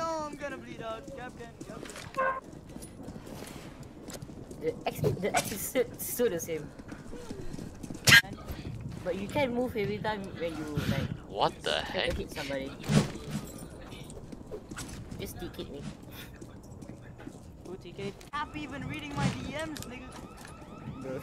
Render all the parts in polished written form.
no, I'm gonna bleed out. Captain. The X is still the same. But you can move every time when you like. What the try heck? to hit somebody. Just TK me. Who TK? Happy even reading my DMs, nigga. Bro.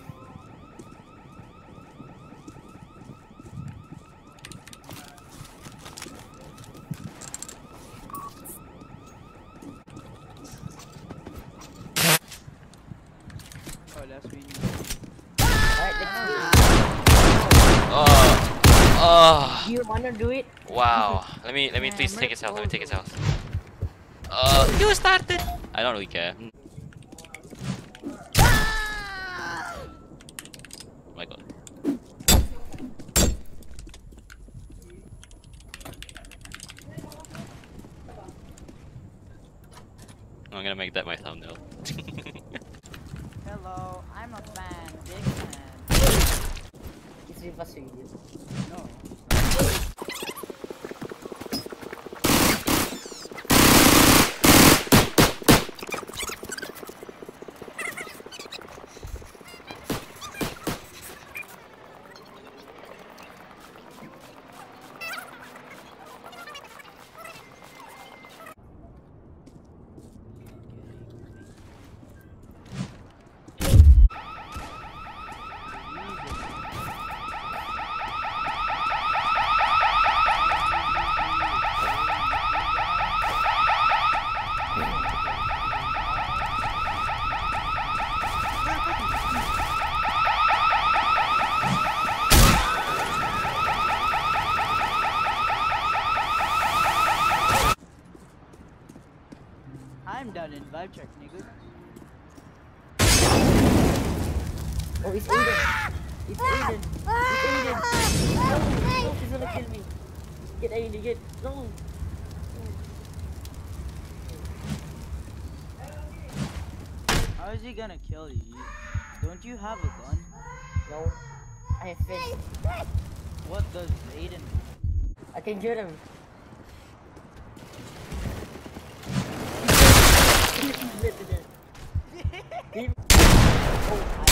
Oh, that's me. Alright, let's do it. Do you wanna do it? Wow. Let me please take his health. Let me take his health. You started. I don't really care. Oh my god. I'm gonna make that my thumbnail. Hello, I'm a fan, big fan. It's reverse video. No. I'm done in vibe check, nigga. Oh, it's Aiden. It's Aiden. It's Aiden. No, he's gonna kill me. Get Aiden, get. No. How is he gonna kill you? Don't you have a gun? No. I have faith. What does Aiden do? I can get him. He's dead to death. Oh,